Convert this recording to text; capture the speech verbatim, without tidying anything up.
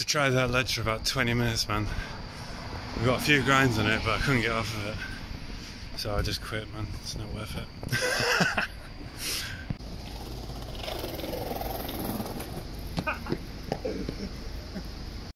tried that ledge for about twenty minutes, man. We got a few grinds on it, but I couldn't get off of it. So I just quit, man. It's not worth it.